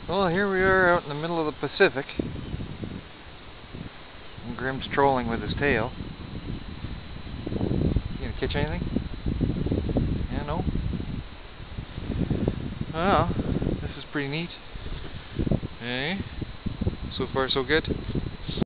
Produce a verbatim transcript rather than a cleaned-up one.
Well, here we are out in the middle of the Pacific. And Grimm's trolling with his tail. You gonna catch anything? Yeah, no? Well, this is pretty neat. Hey, so far so good.